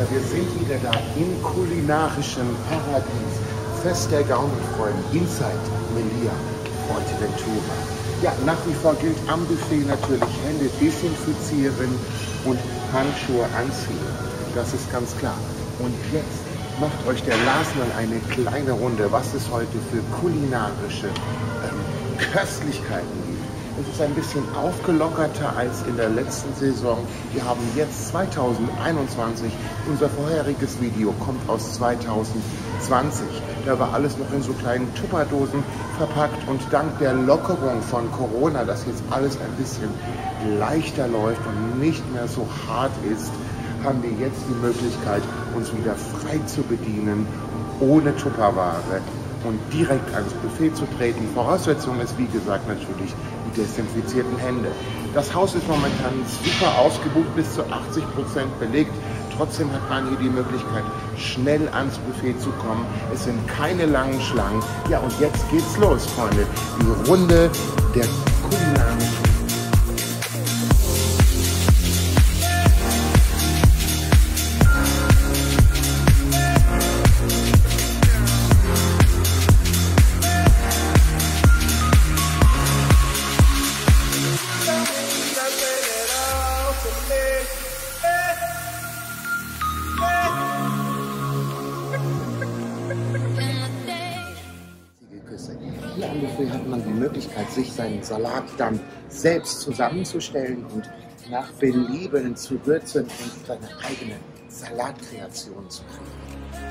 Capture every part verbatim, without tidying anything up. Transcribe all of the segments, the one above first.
Ja, wir sind wieder da im kulinarischen Paradies. Fest der Gaumenfreuden, Inside Melia, Fuerteventura. Ja, nach wie vor gilt am Buffet natürlich Hände desinfizieren und Handschuhe anziehen. Das ist ganz klar. Und jetzt macht euch der Lars mal eine kleine Runde, was es heute für kulinarische ähm, Köstlichkeiten gibt. Es ist ein bisschen aufgelockerter als in der letzten Saison. Wir haben jetzt zweitausendeinundzwanzig. Unser vorheriges Video kommt aus zweitausendzwanzig. Da war alles noch in so kleinen Tupperdosen verpackt. Und dank der Lockerung von Corona, dass jetzt alles ein bisschen leichter läuft und nicht mehr so hart ist, haben wir jetzt die Möglichkeit, uns wieder frei zu bedienen, ohne Tupperware und direkt ans Buffet zu treten. Voraussetzung ist, wie gesagt, natürlich die desinfizierten Hände. Das Haus ist momentan super ausgebucht, bis zu achtzig Prozent belegt. Trotzdem hat man hier die Möglichkeit, schnell ans Buffet zu kommen. Es sind keine langen Schlangen. Ja, und jetzt geht's los, Freunde. Die Runde der kulinarischen Hier am Buffet hat man die Möglichkeit, sich seinen Salat dann selbst zusammenzustellen und nach Belieben zu würzen und seine eigene Salatkreation zu kriegen.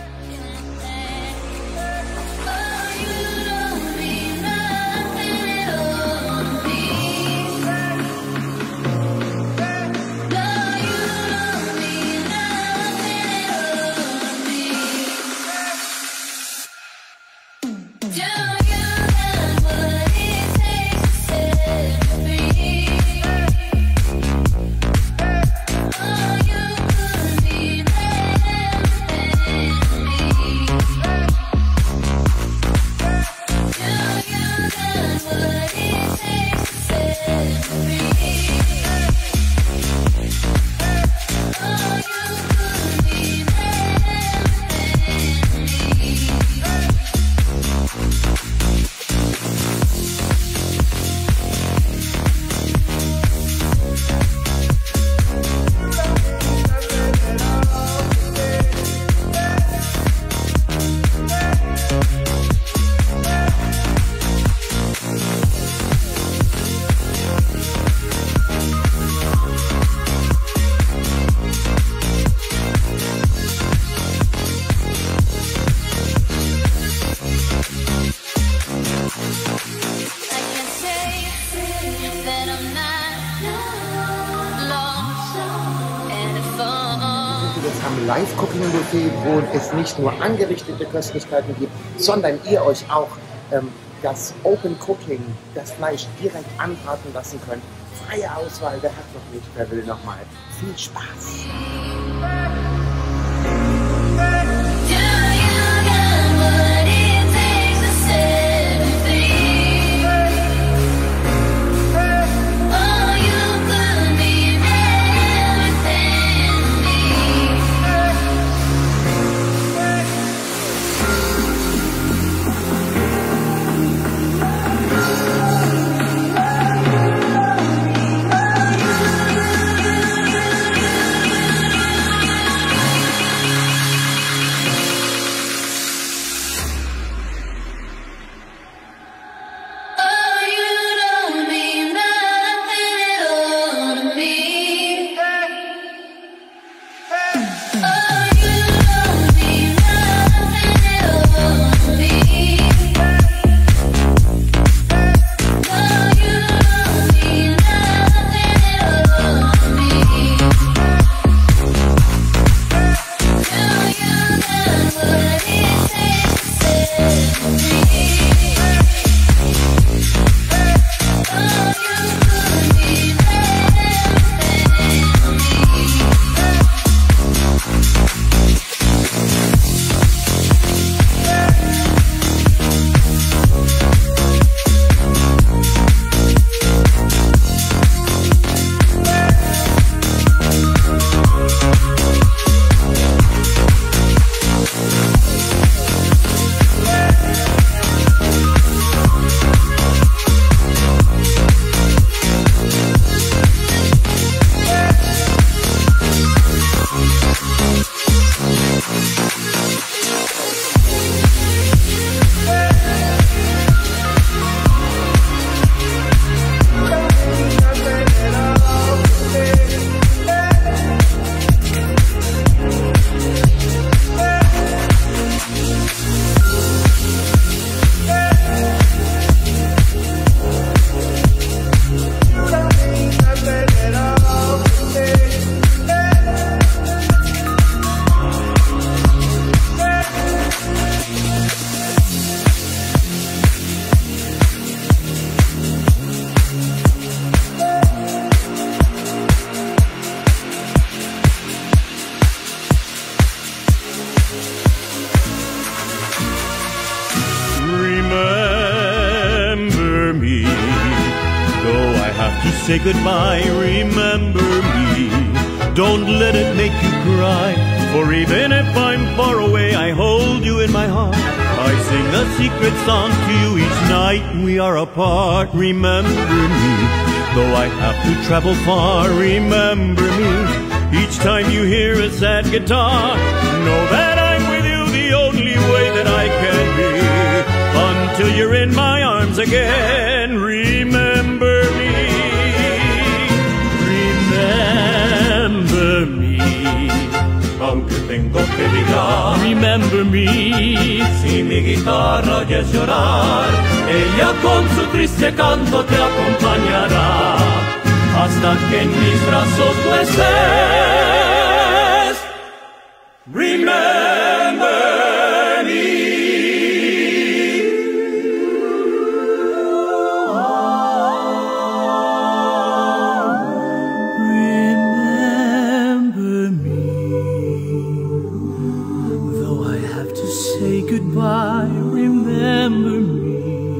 Jetzt am Live-Cooking-Buffet, wo es nicht nur angerichtete Köstlichkeiten gibt, sondern ihr euch auch ähm, das Open Cooking, das Fleisch direkt anbraten lassen könnt. Freie Auswahl, wer hat noch nicht, wer will noch mal. Viel Spaß! say goodbye, remember me. Don't let it make you cry, for even if I'm far away, I hold you in my heart. I sing a secret song to you each night we are apart. Remember me, though I have to travel far. Remember me, each time you hear a sad guitar. Know that I'm with you the only way that I can be, until you're in my arms again. Remember me, remember me, aunque tengo que llegar. Remember me, si mi guitarra oyes llorar, ella con su triste canto te acompañará, hasta que en mis brazos tú estés. Remember me. Remember me, though I have to say goodbye. Remember me,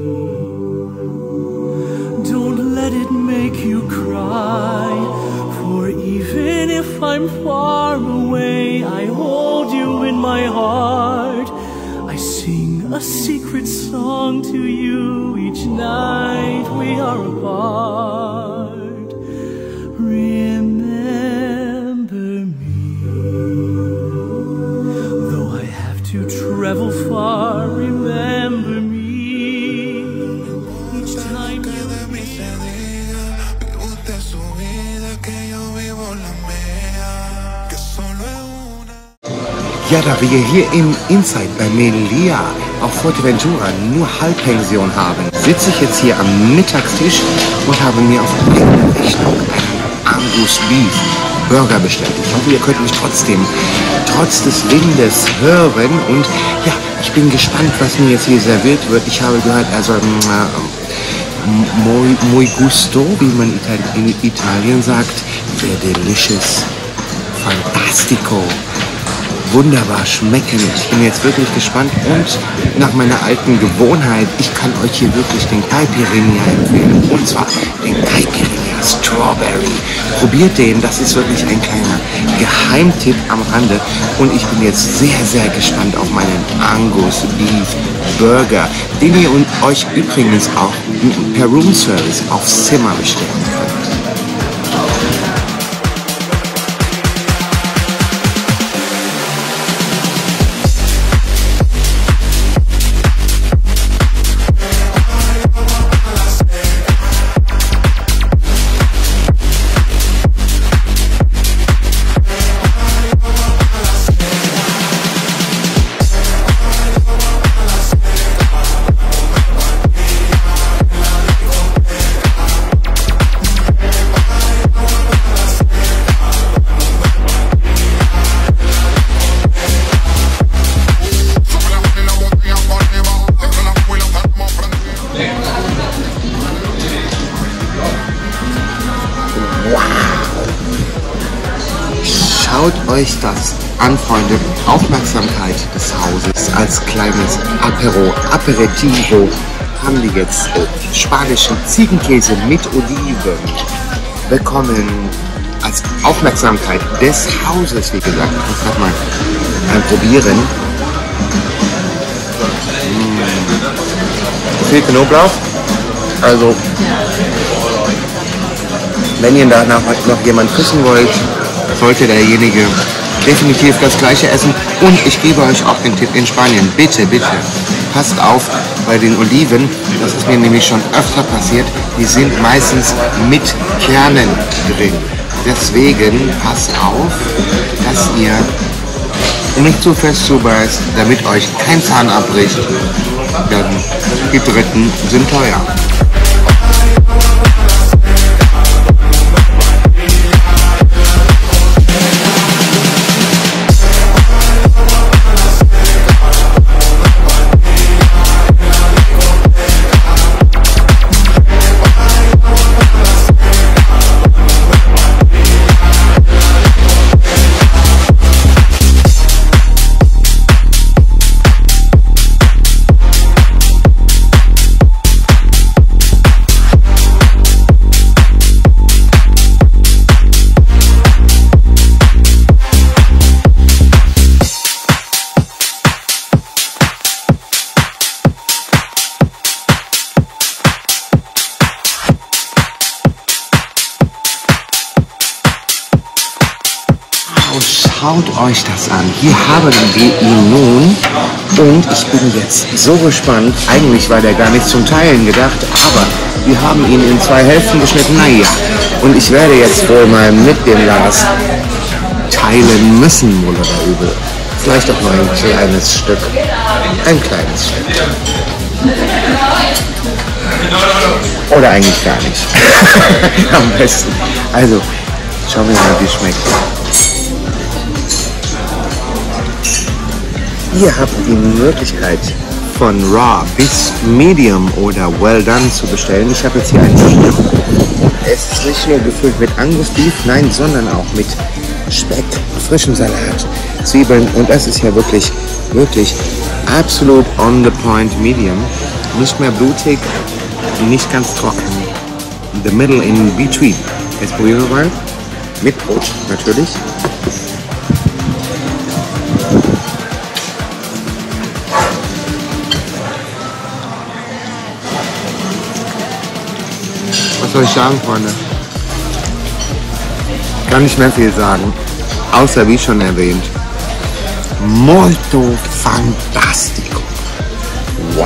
don't let it make you cry, for even if I'm far away, I hold you in my heart. I sing a secret song to you each night we are apart. Remember me, though I have to travel far. Remember me, each time you miss Ja, da wir hier im Inside bei Melilla auf Fuerteventura nur Halbpension haben, sitze ich jetzt hier am Mittagstisch und habe mir auf eigene Rechnung einen Angus Beef Burger bestellt. Ich hoffe, ihr könnt mich trotzdem, trotz des Windes hören. Und ja, ich bin gespannt, was mir jetzt hier serviert wird. Ich habe gehört, also äh, muy, muy gusto, wie man in Italien sagt, sehr delicious, fantastico. Wunderbar schmecken. Ich bin jetzt wirklich gespannt und nach meiner alten Gewohnheit, ich kann euch hier wirklich den Caipirinha empfehlen. Und zwar den Caipirinha Strawberry. Probiert den, das ist wirklich ein kleiner Geheimtipp am Rande. Und ich bin jetzt sehr, sehr gespannt auf meinen Angus Beef Burger, den ihr euch übrigens auch per Room Service aufs Zimmer bestellen könnt. Schaut euch das an, Freunde. Aufmerksamkeit des Hauses als kleines Apero, Aperitivo haben wir jetzt spanischen Ziegenkäse mit Oliven bekommen als Aufmerksamkeit des Hauses, wie gesagt. Ich muss gerade mal ein probieren. Mmh. Viel Knoblauch. Also, wenn ihr danach noch jemand küssen wollt, sollte derjenige definitiv das gleiche essen. Und ich gebe euch auch den Tipp in Spanien, bitte, bitte, passt auf bei den Oliven, das ist mir nämlich schon öfter passiert, die sind meistens mit Kernen drin. Deswegen passt auf, dass ihr nicht zu fest zubeißt, damit euch kein Zahn abbricht, denn die Dritten sind teuer. Schaut euch das an. Hier haben wir ihn nun. Und ich bin jetzt so gespannt. Eigentlich war der gar nicht zum Teilen gedacht, aber wir haben ihn in zwei Hälften geschnitten. Naja, und ich werde jetzt wohl mal mit dem Lars teilen müssen, wohl oder übel. Vielleicht auch mal ein kleines Stück. Ein kleines Stück. Oder eigentlich gar nicht. Am besten. Also, schauen wir mal, wie es schmeckt. Ihr habt die Möglichkeit, von Raw bis Medium oder Well Done zu bestellen. Ich habe jetzt hier ein Medium. Es ist nicht nur gefüllt mit Angus Beef, nein, sondern auch mit Speck, frischem Salat, Zwiebeln. Und das ist ja wirklich, wirklich absolut on the point Medium. Nicht mehr blutig, nicht ganz trocken. The middle in between. Jetzt probieren wir mal. Mit Brot, natürlich. Was soll ich sagen, Freunde? Kann nicht mehr viel sagen. Außer, wie schon erwähnt, molto fantastico. Wow.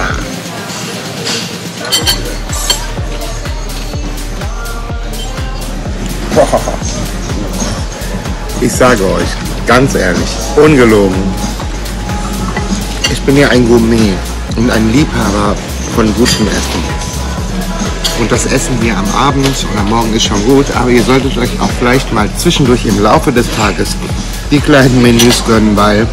Ich sage euch, ganz ehrlich, ungelogen, ich bin ja ein Gourmet und ein Liebhaber von gutem Essen. Und das Essen hier am Abend und am Morgen ist schon gut, aber ihr solltet euch auch vielleicht mal zwischendurch im Laufe des Tages die kleinen Menüs gönnen, weil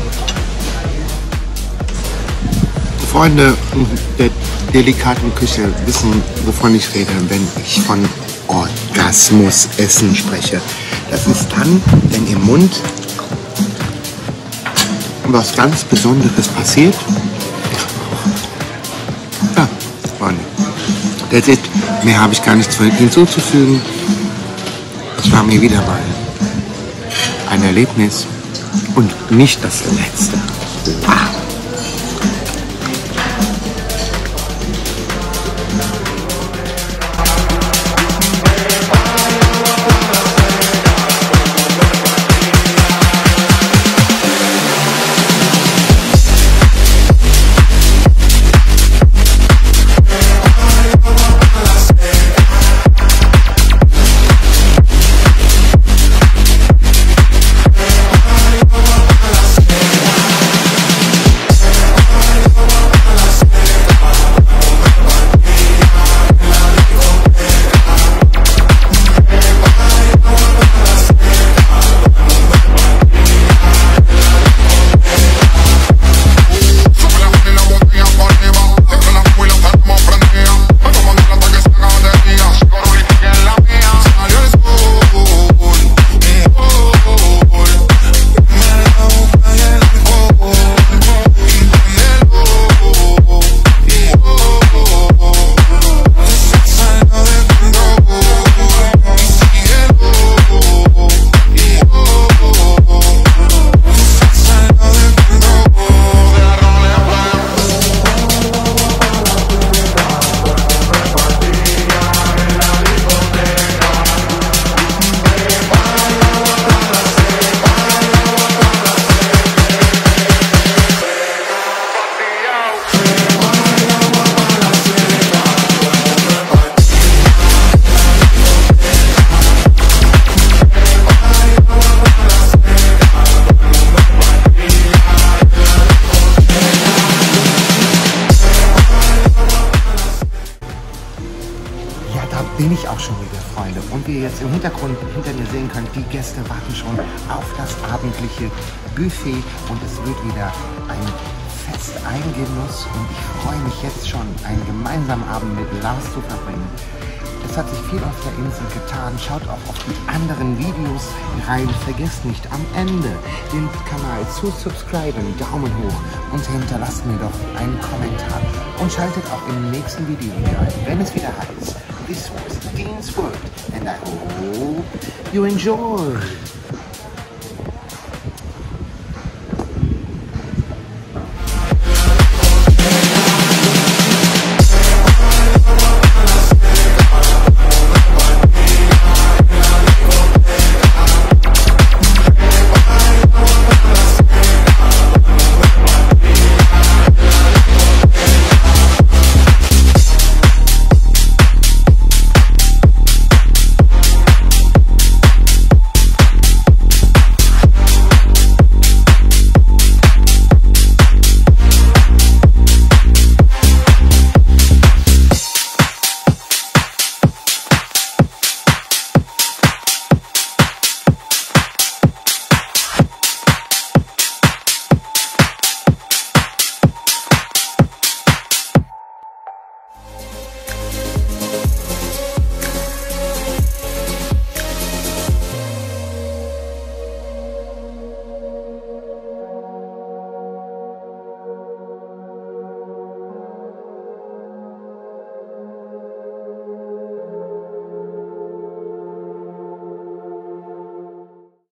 Freunde der delikaten Küche wissen, wovon ich rede, wenn ich von Orgasmus-Essen spreche. Das ist dann, wenn im Mund was ganz Besonderes passiert. Ja, Freunde. That's it. Mehr habe ich gar nichts hinzuzufügen. Es war mir wieder mal ein Erlebnis und nicht das letzte. Wow. Bin ich auch schon wieder, Freunde. Und wie ihr jetzt im Hintergrund hinter mir sehen könnt, die Gäste warten schon auf das abendliche Buffet und es wird wieder ein Fest, ein Genuss und ich freue mich jetzt schon, einen gemeinsamen Abend mit Lars zu verbringen. Es hat sich viel auf der Insel getan. Schaut auch auf die anderen Videos rein. Vergesst nicht am Ende den Kanal zu subscriben, Daumen hoch und hinterlasst mir doch einen Kommentar und schaltet auch im nächsten Video wieder ein, wenn es wieder heißt This was Dean's World and I hope you enjoy.